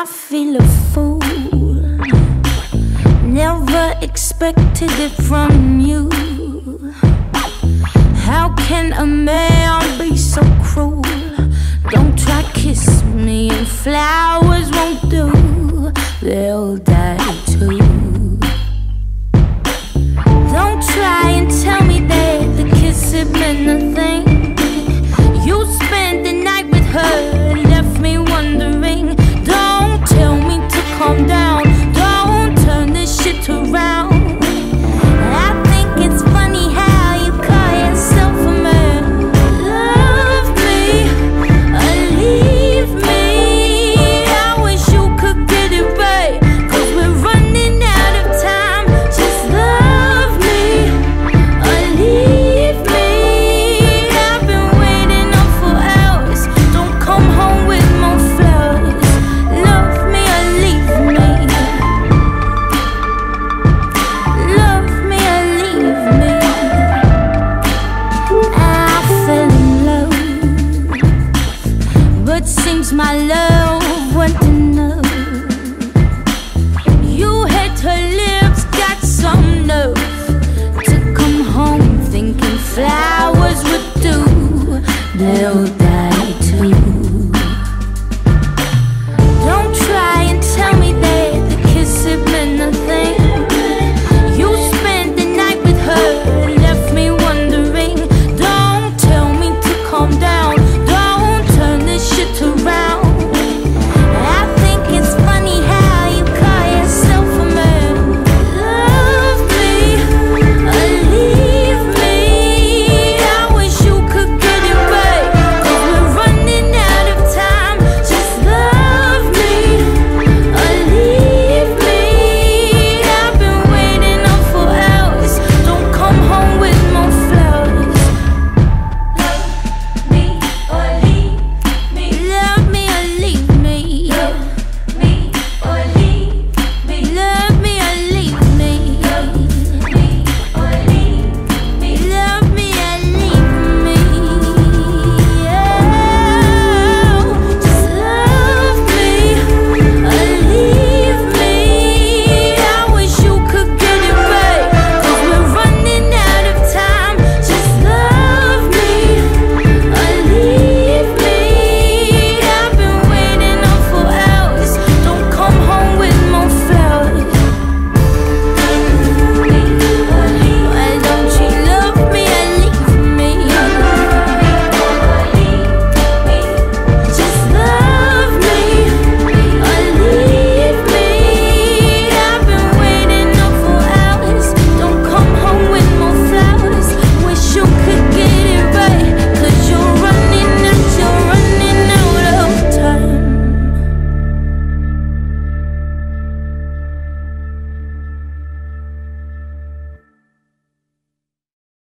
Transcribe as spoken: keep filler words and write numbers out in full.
I feel a fool. Never expected it from you. How can a man be so cruel? Don't try kiss me and flowers won't do. They'll die too. Don't try and tell me that the kiss had meant nothing. You spent the night with her, left me wondering. Don't tell me to calm down, don't turn this shit around. I think it's funny how you call yourself a man. Love me or leave me. I wish you could get it right, cause we're running out of time. Just love me or leave me. I've been waiting up for hours. Don't come home with more flowers. Love me or leave me. Love me or leave me. I fell in love, but seems my love wasn't enough. You hit her lips, got some nerve to come home thinking flowers would do. They'll